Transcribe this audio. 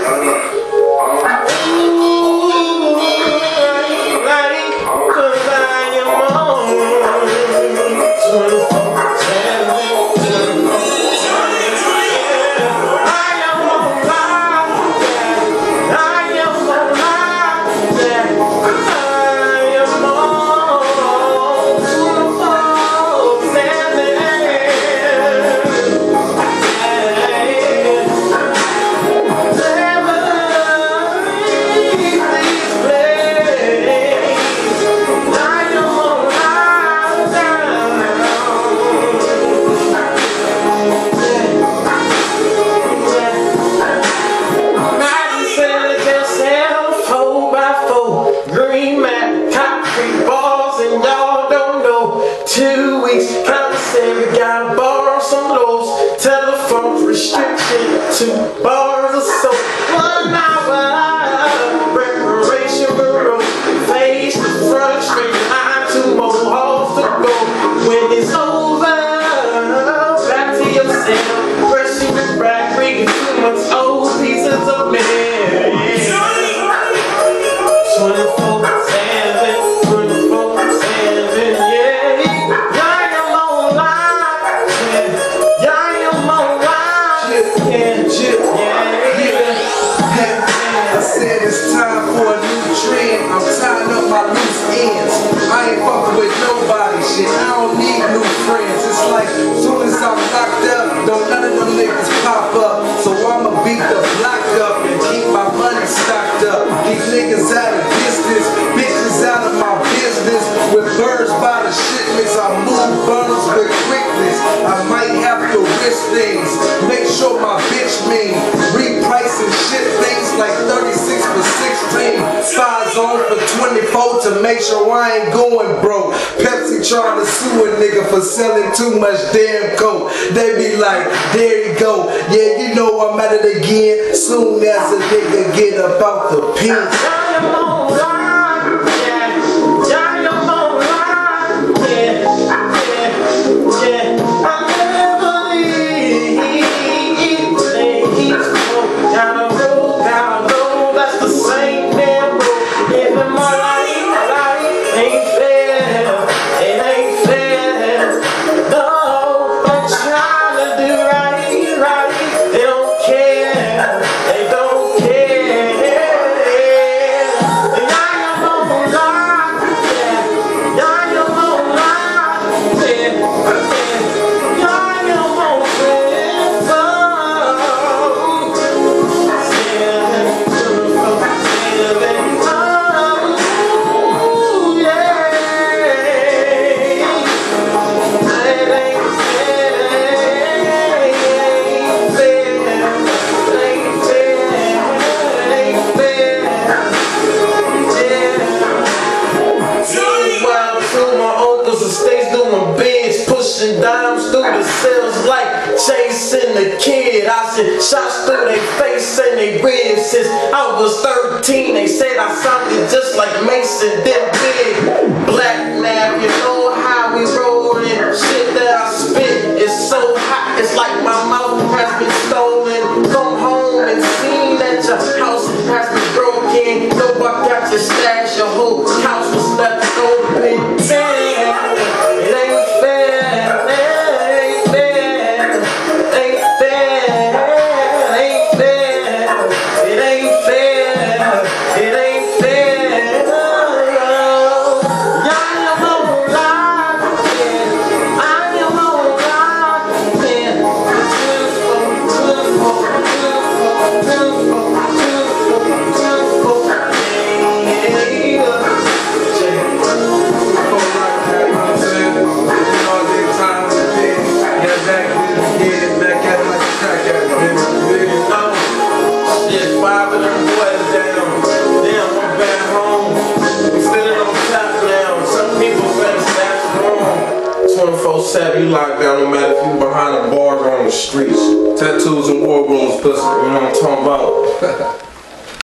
Two bars of soap, 1 hour preparation bureau. Face the front, straight line, 2 more halls to go. When it's over, back to yourself. Brushing your back, reading 2 months old pieces of mail. 24/7, 24/7, yeah. Yeah, I'm on live, yeah, I'm on live, yeah. I said it's time for a new trend. I'm tying up my loose ends. I ain't fucking with nobody, shit. I don't need new friends. It's like soon as I'm locked up, don't none of them niggas pop up. So I'ma beat the block up and keep my money stocked up. Keep niggas out of distance, bitches out of my business. With birds by the shipments, I move bundles with quickness. I might have to risk things. Make sure my bitch mean. Repricing shit things like 36 for 16. 5's on for 24 to make sure I ain't going broke. Pepsi trying to sue a nigga for selling too much damn coke. They be like, there you go. Yeah, you know I'm at it again. Soon as a nigga get about the pinch. Dimes through the cells like chasing the kid. I sent shots through their face and they ribs. Since I was 13, they said I sounded just like Mason, them big black nap. You know how we rollin'. Shit that I spit is so hot, it's like my mouth has been stolen. Come home and seen that your house has been broken. Know I got your stash, your whole house was left open. It ain't fair. You locked down no matter if you behind a bar or on the streets. Tattoos and war rooms, pussy. You know what I'm talking about?